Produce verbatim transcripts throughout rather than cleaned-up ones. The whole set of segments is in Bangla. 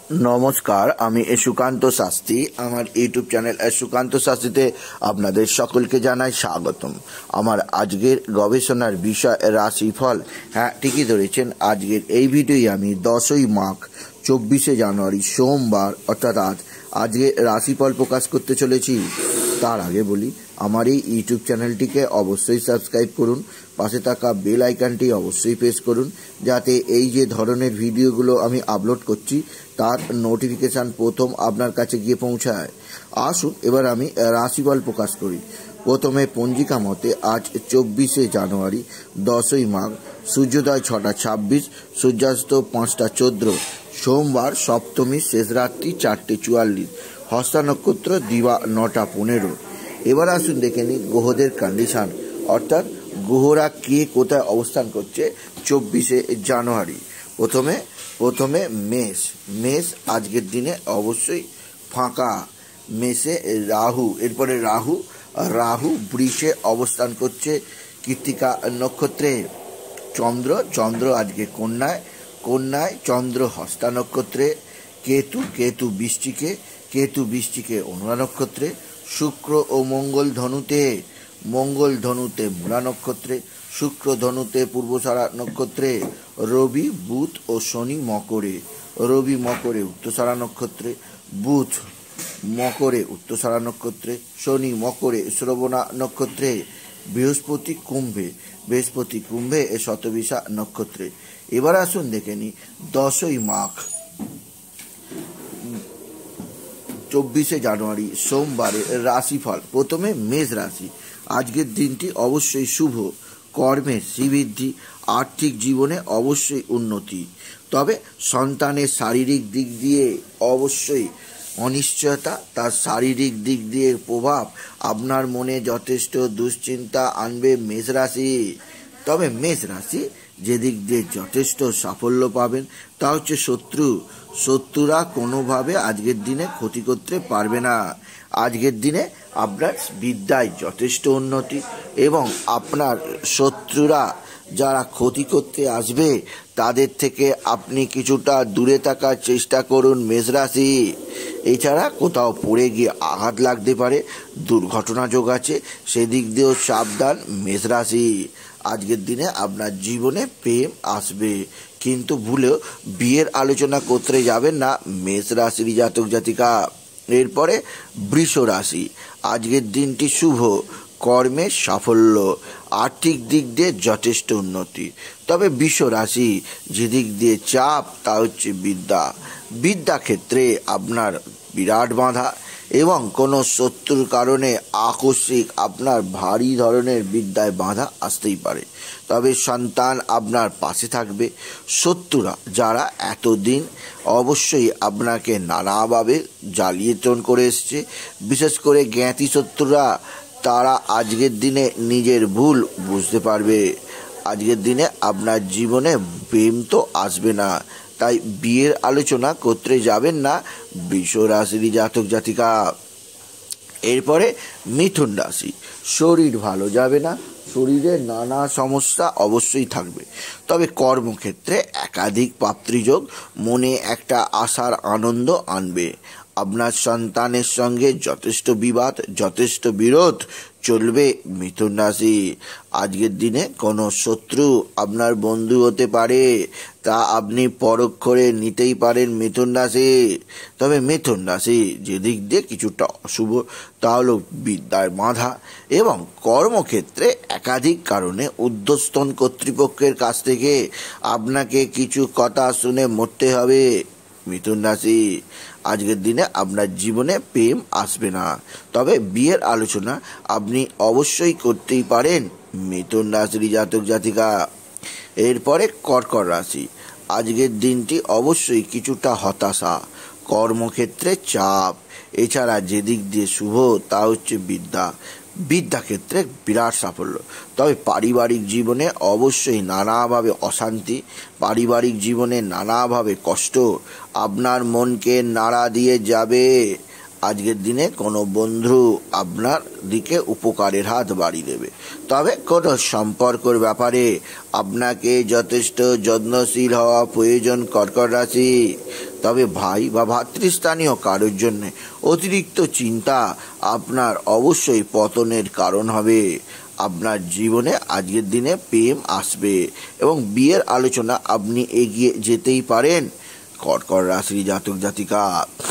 नमस्कार आमी सुकान्त शास्त्री आमार यूट्यूब चैनल सुकान्त शास्त्रीते आपनादेर सकलके जानाई स्वागतम। आमार आजकेर गवेषणार विषय राशिफल। हाँ ठीकई धरेछेन, आजकेर एई भिडियोई आमी दसई माघ चौबीसे जानुआरी सोमवार अर्थात आज आजके राशिफल प्रकाश करते चलेछि। तार आगे बोली आमार এই ইউটিউব চ্যানেলটিকে অবশ্যই সাবস্ক্রাইব করুন, পাশে থাকা বেল আইকনটি অবশ্যই প্রেস করুন যাতে এই যে ধরনের ভিডিওগুলো আমি আপলোড করছি তার নোটিফিকেশন প্রথম আপনার কাছে গিয়ে পৌঁছায়। আসুন এবার আমি রাশিফল প্রকাশ করি। প্রথমে পঞ্জিকা মতে আজ চব্বিশে জানুয়ারি দশই মাঘ, সূর্যোদয় ছটা ছাব্বিশ, সূর্যাস্ত পাঁচটা চোদ্দ, সোমবার, সপ্তমী শেষ রাত্রি চারটে চুয়াল্লিশ, হস্তা নক্ষত্র দিবা নটা পনেরো। এবার আসুন দেখে নিই গ্রহদের কন্ডিশন অর্থাৎ গ্রহরা কে কোথায় অবস্থান করছে চব্বিশে জানুয়ারি। প্রথমে প্রথমে মেষ মেষ আজকের দিনে অবশ্যই ফাঁকা। মেষে রাহু, এরপরে রাহু রাহু বৃষে অবস্থান করছে কৃত্তিকা নক্ষত্রে। চন্দ্র চন্দ্র আজকে কন্যায় কন্যায় চন্দ্র হস্তা নক্ষত্রে। কেতু কেতু বৃশ্চিকে কেতু বৃশ্চিকে অনুরা নক্ষত্রে। শুক্র ও মঙ্গল ধনুতে মঙ্গল ধনুতে মূলা নক্ষত্রে। শুক্র ধনুতে পূর্বসারা নক্ষত্রে। রবি বুধ ও শনি মকরে রবি মকরে উত্তরসারা নক্ষত্রে। বুধ মকরে উত্তরসারা নক্ষত্রে। শনি মকরে শ্রবণা নক্ষত্রে। বৃহস্পতি কুম্ভে বৃহস্পতি কুম্ভে এ শতবিশা নক্ষত্রে। এবার আসুন দেখে নি দশই মাঘ চব্বিশে জানুয়ারি সোমবারের রাশিফল। প্রথমে মেষ রাশি, আজকের দিনটি অবশ্যই শুভ। কর্মে শ্রীবৃদ্ধি, আর্থিক জীবনে অবশ্যই উন্নতি, তবে সন্তানের শারীরিক দিক দিয়ে অবশ্যই অনিশ্চয়তা। তার শারীরিক দিক দিয়ে প্রভাব আপনার মনে যথেষ্ট দুশ্চিন্তা আনবে মেষ রাশি। তবে মেষ রাশি যে দিক দিয়ে যথেষ্ট সাফল্য পাবেন তা হচ্ছে শত্রু শত্রুরা কোনোভাবে আজকের দিনে ক্ষতি করতে পারবে না। আজকের দিনে আপনার বিদ্যায় যথেষ্ট উন্নতি এবং আপনার শত্রুরা যারা ক্ষতি করতে আসবে তাদের থেকে আপনি কিছুটা দূরে থাকার চেষ্টা করুন মেষ রাশি। এছাড়া কোথাও পড়ে গিয়ে আঘাত লাগতে পারে, দুর্ঘটনা যোগ আছে, সেদিক দিয়েও সাবধান মেষ রাশি। আজকের দিনে আপনার জীবনে প্রেম আসবে, কিন্তু ভুলেও বিয়ের আলোচনা করতে যাবেন না মেষ রাশির জাতক জাতিকা। এরপরে বৃষ রাশি, আজকের দিনটি শুভ। কর্মে সাফল্য, আর্থিক দিক দিয়ে যথেষ্ট উন্নতি, তবে বৃষ রাশি যে দিক দিয়ে চাপ তা হচ্ছে বিদ্যা বিদ্যা ক্ষেত্রে আপনার বিরাট বাধা এবং কোনো শত্রুর কারণে আকস্মিক আপনার ভারী ধরনের বিদ্যায় বাধা আসতেই পারে, তবে সন্তান আপনার পাশে থাকবে। শত্রুরা যারা এতদিন অবশ্যই আপনাকে নানাভাবে জ্বালিয়েতন করে এসছে, বিশেষ করে জ্ঞাতি শত্রুরা, তারা আজকের দিনে নিজের ভুল বুঝতে পারবে। আজকের দিনে আপনার জীবনে প্রেম তো আসবে না, তাই বিয়ের আলোচনা করতে যাবেন না বৃষ রাশির জাতক জাতিকা। এরপরে মিথুন রাশি, শরীর ভালো যাবে না, শরীরে নানা সমস্যা অবশ্যই থাকবে, তবে কর্মক্ষেত্রে একাধিক প্রাপ্তিযোগ মনে একটা আশার আনন্দ আনবে। আপনার সন্তানের সঙ্গে যথেষ্ট বিবাদ যথেষ্ট বিরোধ চলবে মিথুন রাশি। আজকের দিনে কোনো শত্রু আপনার বন্ধু হতে পারে, তা আপনি পরোক্ষরে নিতেই পারেন মিথুন রাশি। তবে মিথুন রাশি যে দিক দিয়ে কিছুটা অশুভ তা হল বিদ্যার বাধা এবং কর্মক্ষেত্রে একাধিক কারণে ঊর্ধ্বতন কর্তৃপক্ষের কাছ থেকে আপনাকে কিছু কথা শুনে মরতে হবে মিথুন রাশি। আজকের দিনে আপনার জীবনে প্রেম আসবে না, তবে বিয়ের আলোচনা আপনি অবশ্যই করতেই পারেন মিথুন রাশির জাতক জাতিকা। এরপরে কর্কট রাশি, আজকের দিনটি অবশ্যই কিছুটা হতাশা, কর্মক্ষেত্রে চাপ, এছাড়া যে দিক দিয়ে শুভ তা হচ্ছে বিদ্যা বিদ্যা ক্ষেত্রে বিরাট সাফল্য, তবে পারিবারিক জীবনে অবশ্যই নানাভাবে অশান্তি, পারিবারিক জীবনে নানাভাবে কষ্ট আপনার মনকে নাড়া দিয়ে যাবে। আজকের দিনে কোনো বন্ধু আপনার দিকে উপকারের হাত বাড়িয়ে দেবে। তবে কোনো সম্পর্কের ব্যাপারে আপনাকে যথেষ্ট যত্নশীল হওয়া প্রয়োজন কর্কট রাশি। তবে ভাই বা ভাতৃস্থানীয় কারোর জন্য অতিরিক্ত চিন্তা আপনার অবশ্যই পতনের কারণ হবে। আপনার জীবনে আজকের দিনে প্রেম আসবে এবং বিয়ের আলোচনা আপনি এগিয়ে যেতেই পারেন কর্কট রাশির জাতক জাতিকা।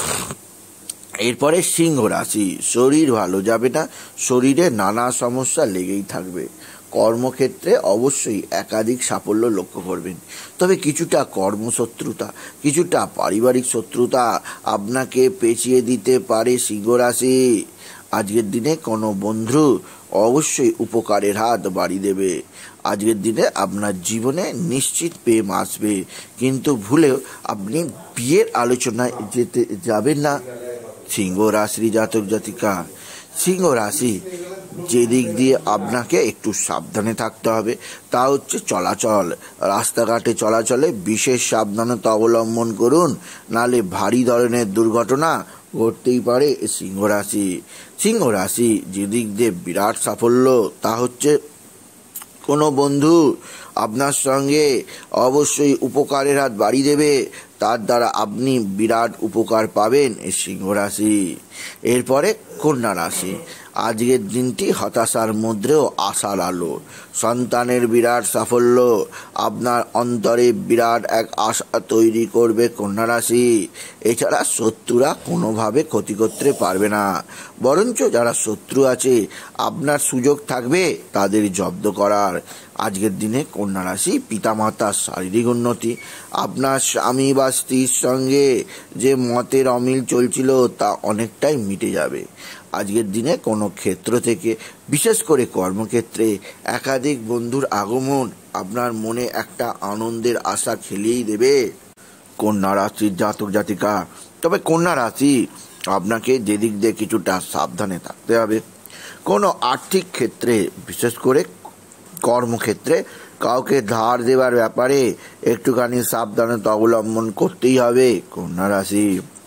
এরপরে সিংহ রাশি। শরীর ভালো যাবে না, শরীরে নানা সমস্যা লেগেই থাকবে। কর্মক্ষেত্রে অবশ্যই একাধিক সাফল্য লক্ষ্য করবেন, তবে কিছুটা কর্মশত্রুতা, কিছুটা পারিবারিক শত্রুতা আপনাকে পেঁচিয়ে দিতে পারে সিংহ রাশি। আজকের দিনে কোনো বন্ধু অবশ্যই উপকারের হাত বাড়িয়ে দেবে। আজকের দিনে আপনার জীবনে নিশ্চিত প্রেম আসবে, কিন্তু ভুলেও আপনি বিয়ের আলোচনায় যেতে যাবেন না সিংহ রাশির জাতক জাতিকা। সিংহ রাশি, যে দিক দিয়ে আপনাকে একটু সাবধানে থাকতে হবে তা হচ্ছে চলাচল। রাস্তাঘাটে চলাচলে বিশেষ সাবধানতা অবলম্বন করুন, নালে ভারী ধরনের দুর্ঘটনা ঘটতেই পারে সিংহ রাশি। সিংহ রাশি, যে দিক দিয়ে বিরাট সাফল্য তা হচ্ছে কোনো বন্ধু আপনার সঙ্গে অবশ্যই উপকারের হাত বাড়িয়ে দেবে, তার দ্বারা আপনি বিরাট উপকার পাবেন এই সিংহ রাশি। এরপরে কন্যা রাশি। আজকের দিনটি হতাশার মধ্যেও আশার আলো। সন্তানের বিরাট সাফল্য আপনার অন্তরে বিরাট এক আশা তৈরি করবে কন্যা রাশি। এছাড়া শত্রুরা কোনোভাবে ক্ষতি করতে পারবে না, বরঞ্চ যারা শত্রু আছে আপনার সুযোগ থাকবে তাদের জব্দ করার। আজকের দিনে কন্যা রাশি, পিতামাতার শারীরিক উন্নতি, আপনার স্বামী বা স্ত্রীর সঙ্গে যে মতের অমিল চলছিল তা অনেকটাই মিটে যাবে। আজকের দিনে কোনো ক্ষেত্র থেকে, বিশেষ করে কর্মক্ষেত্রে একাধিক বন্ধুর আগমন আপনার মনে একটা আনন্দের আশা খেলিয়েই দেবে কন্যা রাশির জাতক জাতিকা। তবে কন্যা রাশি, আপনাকে যেদিক দিয়ে কিছুটা সাবধানে থাকতে হবে। কোনো আর্থিক ক্ষেত্রে, বিশেষ করে কর্মক্ষেত্রে কাউকে ধার দেওয়ার ব্যাপারে একটুখানি সাবধানতা অবলম্বন করতেই হবে কন্যা রাশি।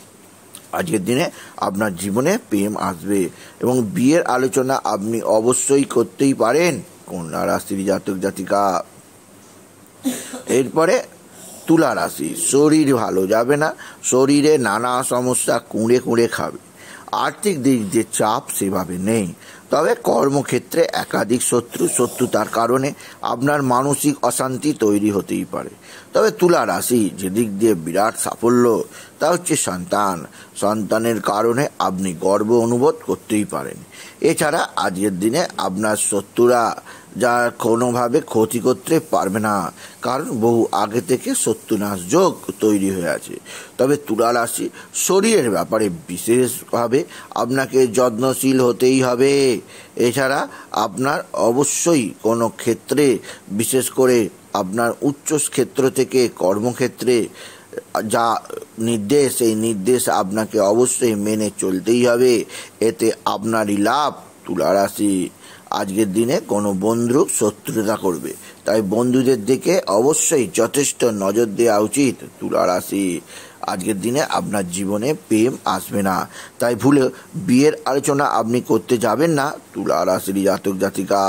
আজকের দিনে আপনার জীবনে প্রেম আসবে এবং বিয়ের আলোচনা আপনি অবশ্যই করতেই পারেন কন্যা রাশির জাতক জাতিকা। এরপরে তুলা রাশি। শরীর ভালো যাবে না, শরীরে নানা সমস্যা কুঁড়ে কুঁড়ে খাবে। আর্থিক দিক দিয়ে চাপ সেভাবে নেই, তবে কর্মক্ষেত্রে একাধিক শত্রু শত্রুতার কারণে আপনার মানসিক অশান্তি তৈরি হতেই পারে। তবে তুলা রাশি, যেদিক দিয়ে বিরাট সাফল্য তা হচ্ছে সন্তান। সন্তানের কারণে আপনি গর্ব অনুভব করতেই পারেন। এছাড়া আজকের দিনে আপনার শত্রুরা যা কোনোভাবে ক্ষতি করতে পারবে না, কারণ বহু আগে থেকে শত্রুনাশ যোগ তৈরি হয়ে আছে। তবে তুলা রাশি, শরীরের ব্যাপারে বিশেষভাবে আপনাকে যত্নশীল হতেই হবে। এছাড়া আপনার অবশ্যই কোনো ক্ষেত্রে, বিশেষ করে আপনার উচ্চ ক্ষেত্র থেকে কর্মক্ষেত্রে যা নির্দেশ, সেই নির্দেশ আপনাকে অবশ্যই মেনে চলতেই হবে, এতে আপনারই লাভ তুলা রাশি। আজকের দিনে কোনো বন্ধু শত্রুতা করবে, তাই বন্ধুদের দিকে অবশ্যই যথেষ্ট নজর দেওয়া উচিত তুলা রাশি। আজকের দিনে আপনার জীবনে প্রেম আসবে না, তাই ভুলে বিয়ের আলোচনা আপনি করতে যাবেন না তুলা রাশির জাতক জাতিকা।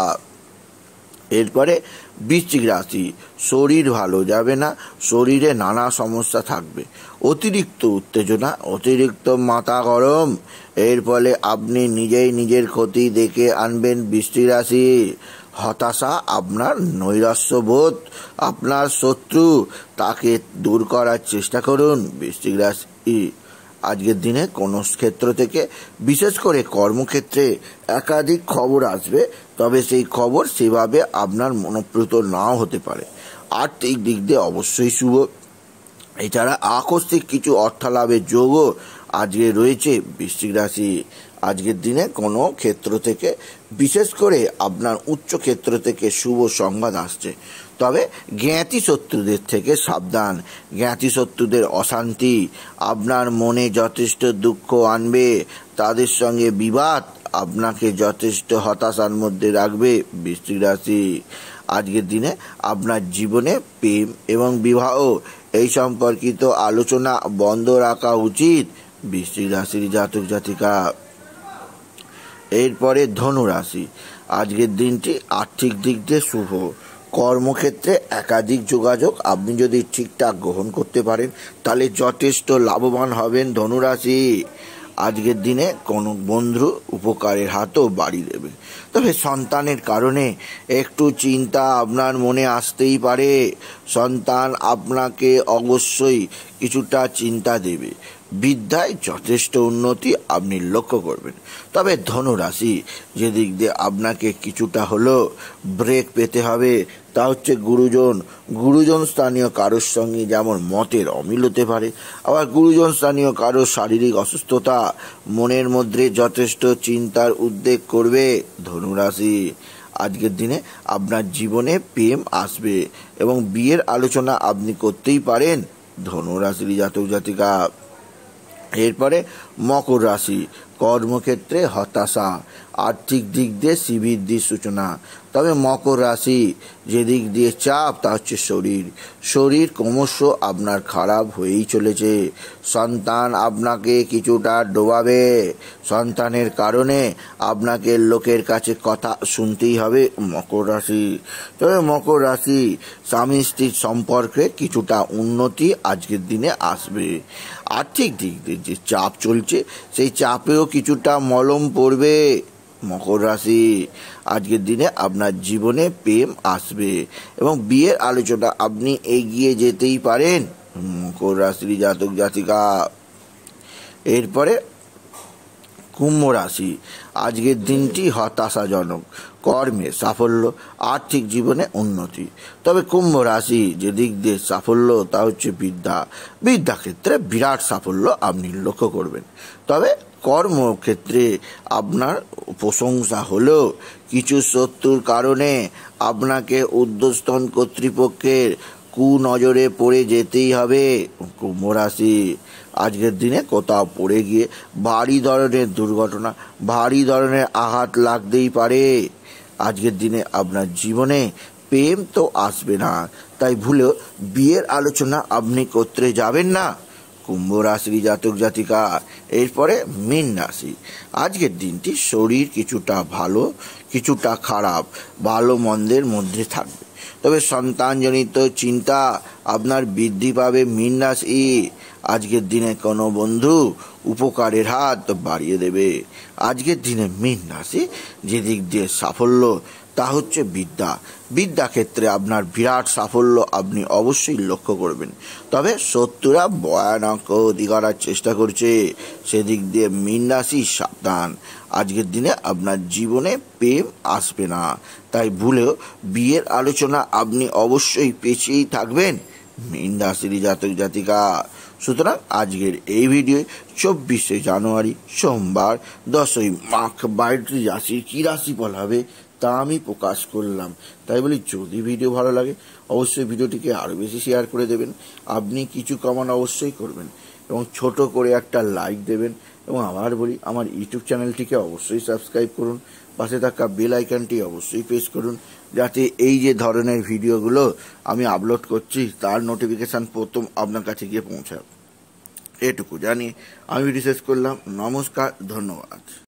এরপরে বৃশ্চিক রাশি। শরীর ভালো যাবে না, শরীরে নানা সমস্যা থাকবে। অতিরিক্ত উত্তেজনা, অতিরিক্ত মাথা গরম, এর ফলে আপনি নিজেই নিজের ক্ষতি ডেকে আনবেন বৃশ্চিক রাশি। হতাশা, আপনার নৈরাশ্যবোধ, আপনার শত্রু, তাকে দূর করার চেষ্টা করুন বৃশ্চিক রাশি। আজকের দিনে কোনো ক্ষেত্র থেকে, বিশেষ করে কর্মক্ষেত্রে একাধিক খবর আসবে, তবে সেই খবর সেভাবে আপনার মনোপ্রীত নাও হতে পারে। আর্থিক দিক দিয়ে অবশ্যই শুভ। এছাড়া আকস্মিক কিছু অর্থলাভের যোগও আজকে রয়েছে বৃশ্চিক রাশি। আজকের দিনে কোনো ক্ষেত্র থেকে, বিশেষ করে আপনার উচ্চ ক্ষেত্র থেকে শুভ সংবাদ আসছে, তবে জ্ঞাতি শত্রুদের থেকে সাবধান। জ্ঞাতি শত্রুদের অশান্তি আপনার মনে যথেষ্ট দুঃখ আনবে, তাদের সঙ্গে বিবাদ আপনাকে যথেষ্ট হতাশার মধ্যে রাখবে বৃশ্চিক রাশি। আজকের দিনে আপনার জীবনে প্রেম এবং বিবাহ এই সম্পর্কিত আলোচনা বন্ধ রাখা উচিত বৃশ্চিক রাশির জাতক জাতিকা। এরপরে ধনু রাশি, আজকের দিনটি আর্থিক দিক দিয়ে শুভ। কর্মক্ষেত্রে একাধিক যোগাযোগ আপনি যদি ঠিকঠাক গ্রহণ করতে পারেন তাহলে যথেষ্ট লাভবান হবেন ধনুরাশি। আজকের দিনে কোনো বন্ধু উপকারের হাতও বাড়িয়ে দেবে। তবে সন্তানের কারণে একটু চিন্তা আপনার মনে আসতেই পারে। সন্তান আপনাকে অবশ্যই কিছুটা চিন্তা দেবে। বিদ্যায় যথেষ্ট উন্নতি আপনি লক্ষ্য করবেন। তবে ধনুরাশি, যে দিক দিয়ে আপনাকে কিছুটা হলেও ব্রেক পেতে হবে তা হচ্ছে গুরুজন। গুরুজন স্থানীয় কারোর সঙ্গে যেমন মতের অমিল হতে পারে, আবার গুরুজন স্থানীয় কারোর শারীরিক অসুস্থতা মনের মধ্যে যথেষ্ট চিন্তার উদ্বেগ করবে ধনুরাশি। আজকের দিনে আপনার জীবনে প্রেম আসবে এবং বিয়ের আলোচনা আপনি করতেই পারেন ধনুরাশির জাতক জাতিকা। এরপরে মকর রাশি, কর্মক্ষেত্রে হতাশা, আর্থিক দিক দিয়ে শ্রীবৃদ্ধির সূচনা। তবে মকর রাশি, যে দিক দিয়ে চাপ তা হচ্ছে শরীর। শরীর ক্রমশ আপনার খারাপ হয়েই চলেছে। সন্তান আপনাকে কিছুটা ডোবাবে। সন্তানের কারণে আপনাকে লোকের কাছে কথা শুনতেই হবে মকর রাশি। তবে মকর রাশি, স্বামী স্ত্রীর সম্পর্কে কিছুটা উন্নতি আজকের দিনে আসবে। আর্থিক দিক দিয়ে যে চাপ চলছে সেই চাপেও কিছুটা মলম পড়বে মকর রাশি। আজকের দিনে আপনার জীবনে প্রেম আসবে এবং বিয়ের আলোচনা আপনি এগিয়ে যেতেই পারেন মকর রাশির জাতক জাতিকা। এরপরে কুম্ভ রাশি, আজকের দিনটি হতাশাজনক। কর্মে সাফল্য, আর্থিক জীবনে উন্নতি। তবে কুম্ভ রাশি, যে দিক দিয়ে সাফল্য তা হচ্ছে বিদ্যা। বিদ্যাক্ষেত্রে বিরাট সাফল্য আপনি লক্ষ্য করবেন। তবে কর্মক্ষেত্রে আপনার প্রশংসা হলেও কিছু শত্রুর কারণে আপনাকে ঊর্ধ্বতন কর্তৃপক্ষের কুনজরে পড়ে যেতেই হবে কুম্ভ রাশি। আজকের দিনে কোথাও পড়ে গিয়ে ভারী ধরনের দুর্ঘটনা, ভারী ধরনের আঘাত লাগতেই পারে। আজকের দিনে আপনার জীবনে প্রেম তো আসবে না, তাই ভুলেও বিয়ের আলোচনা আপনি করতে যাবেন না কুম্ভ রাশির জাতক জাতিকা। এরপরে মীন রাশি, আজকের দিনটি শরীর কিছুটা ভালো কিছুটা খারাপ, ভালো মন্দের মধ্যে থাকবে। তবে সন্তানজনিত চিন্তা আপনার বৃদ্ধি পাবে মীন রাশি। আজকের দিনে কোনো বন্ধু উপকারের হাত বাড়িয়ে দেবে। আজকের দিনে মীন রাশি, যে দিক দিয়ে সাফল্য তা হচ্ছে বিদ্যা। বিদ্যাক্ষেত্রে আপনার বিরাট সাফল্য আপনি অবশ্যই লক্ষ্য করবেন। তবে শত্রুরা ভয়ানক ক্ষতি করার চেষ্টা করছে, সেদিক দিয়ে মীন রাশি সাবধান। আজকের দিনে আপনার জীবনে প্রেম আসবে না, তাই ভুলেও বিয়ের আলোচনা আপনি অবশ্যই পেছিয়েই থাকবেন মীন রাশির জাতক জাতিকা। সুতরাং আজকের এই ভিডিও চব্বিশে জানুয়ারি সোমবার দশই মাঘ বারোটি রাশির কী রাশিফল হবে তা আমি প্রকাশ করলাম। তাই বলি, যদি ভিডিও ভালো লাগে অবশ্যই ভিডিওটিকে আরও বেশি শেয়ার করে দেবেন। আপনি কিছু কমান অবশ্যই করবেন এবং ছোট করে একটা লাইক দেবেন। এবং আবার বলি, আমার ইউটিউব চ্যানেলটিকে অবশ্যই সাবস্ক্রাইব করুন, পাশে থাকা বেল আইকনটি অবশ্যই প্রেস করুন, যাতে এই যে ধরনের ভিডিওগুলো আমি আপলোড করছি তার নোটিফিকেশান প্রথম আপনার কাছে গিয়ে পৌঁছায়। এটুকু জানিয়ে আমি ভিডিও শেষ করলাম। নমস্কার, ধন্যবাদ।